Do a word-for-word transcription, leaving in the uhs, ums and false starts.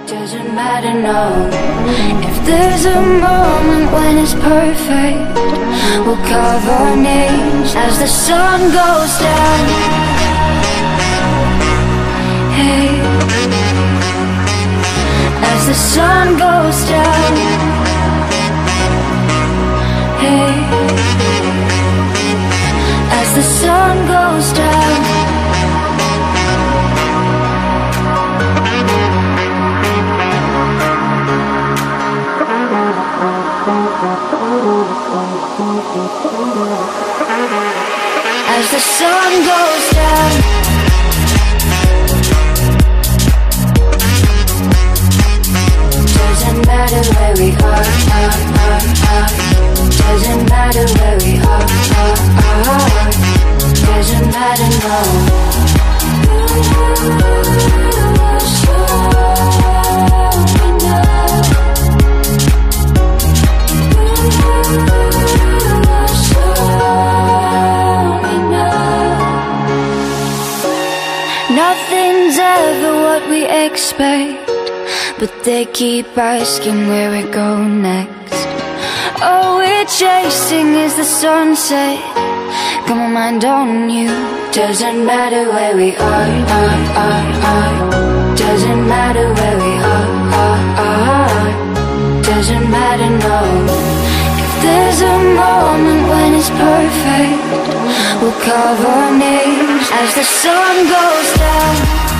Doesn't matter, no. If there's a moment when it's perfect, we'll carve our names as the sun goes down. Hey, as the sun goes down. Hey, as the sun goes down. As the sun goes down. Doesn't matter where we are, are, are, are. Doesn't matter where we are, are, are. Doesn't matter, no. Nothing's ever what we expect, but they keep asking where we go next. All we're chasing is the sunset. Got my mind on you. Doesn't matter where we are, are, are, are. Doesn't matter where we are, are, are. Doesn't matter, no. If there's a moment when it's perfect, we'll carve our names as the sun goes down.